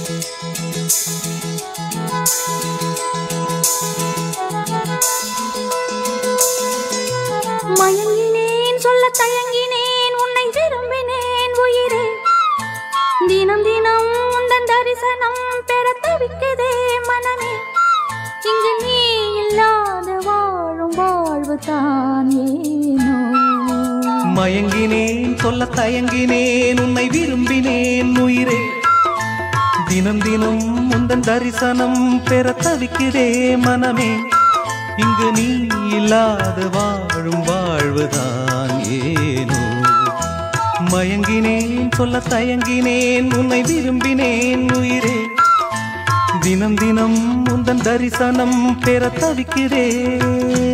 மயங்கினேன் சொல்ல தயங்கினேன் உன்னை விரும்பினேன் உயிரே தினம் தினம் உந்தன் தரிசனம் பெற தவிக்குதே மனமே இங்கு நீ இல்லாத வாழும் வாழ்வு தான் ஏனோ மயங்கினேன் சொல்ல தயங்கினேன் உன்னை விரும்பினேன் உயிரே தினம் தினம் உந்தன் தரிசனம் பெற தவிக்குதே மனமே இங்கு நீ இல்லாத வாழும் வாழ்வுதான் ஏனோ மயங்கினேன் சொல்ல தயங்கினேன் உன்னை விரும்பினேன் உயிரே தினம் தினம் உந்தன் தரிசனம் பெற தவிக்கிறேன்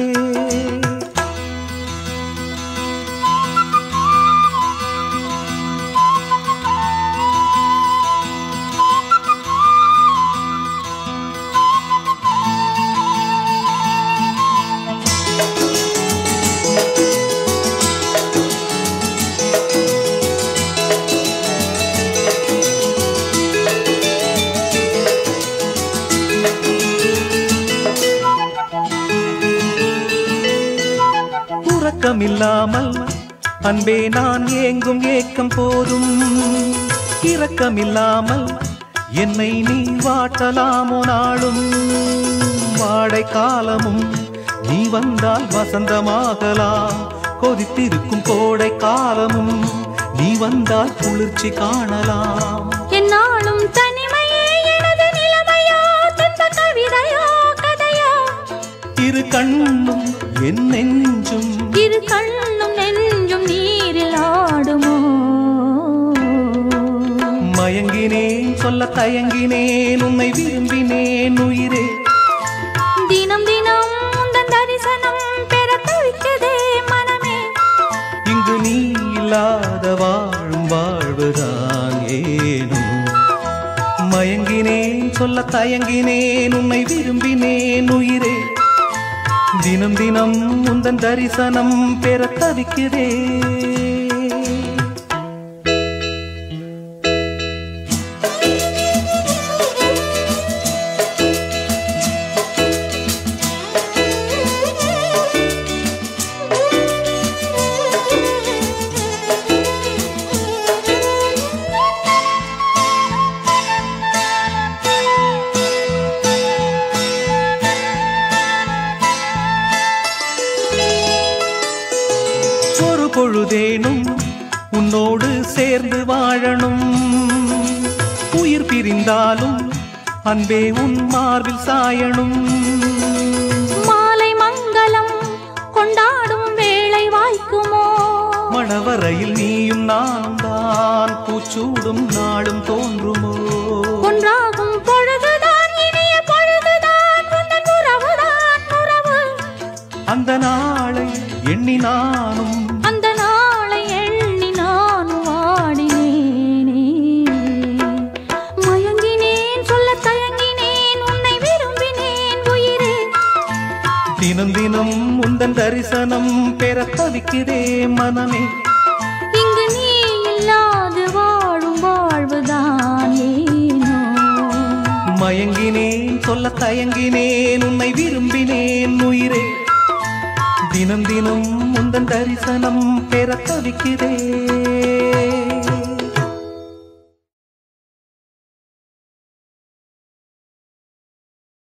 இரக்கமில்லாமல் அன்பே நான் ஏங்கும் ஏக்கம் போதும் இரக்கமில்லாமல் என்னை நீ வாட்டலாமோ நாளும் வாடை காலமும் நீ வந்தால் வசந்தமாகலாம் கொதித்திருக்கும் கோடை காலமும் நீ வந்தால் குளிர்ச்சி காணலாம் என்னாலும் தனிமையே எனது நிலைமையோ துன்ப கவிதையோ கதையோ இரு கண்ணும் என் நெஞ்சும் இரு கண்ணும் நெஞ்சும் நீரில் ஆடுமோ மயங்கினேன் சொல்ல தயங்கினேன் உன்னை விரும்பினேன் உயிரே தினம் தினம் உந்தன் தரிசனம் பெற தவிக்குதே மனமே இங்கு நீ இல்லாத வாழும் வாழ்வுதான் ஏனோ மயங்கினேன் சொல்ல தயங்கினேன் உன்னை விரும்பினேன் உயிரே தினம் தினம் உந்தன் தரிசனம் பெற தவிக்கிறேன் பொழுதேனும் உன்னோடு சேர்ந்து வாழணும் உயிர் பிரிந்தாலும் அன்பே உன் மார்பில் சாயணும் மாலை மங்களம் கொண்டாடும் வேளை வாய்க்குமோ மணவரையில் நீயும் நானும் தான் பூச்சூடும் நாளும் தோன்றுமோ ஒன்றாகும் பொழுதுதான் இனிய பொழுதுதான் உந்தன் உறவுதான் உறவு அந்த நாளை எண்ணி நானும் அந்த நாளை எண்ணி நானும் வாடினேனே மயங்கினேன் சொல்ல தயங்கினேன் உன்னை விரும்பினேன் உயிரே தினம் தினம் உந்தன் தரிசனம் பெற தவிக்கிறே மனமே இங்கு நீ இல்லாது வாழும் வாழ்வுதான் ஏனோ மயங்கினேன் சொல்ல தயங்கினேன் உன்னை விரும்பினேன் உயிரே தினம் தினம் உந்தன் தரிசனம் பெற தவிக்கிறேன்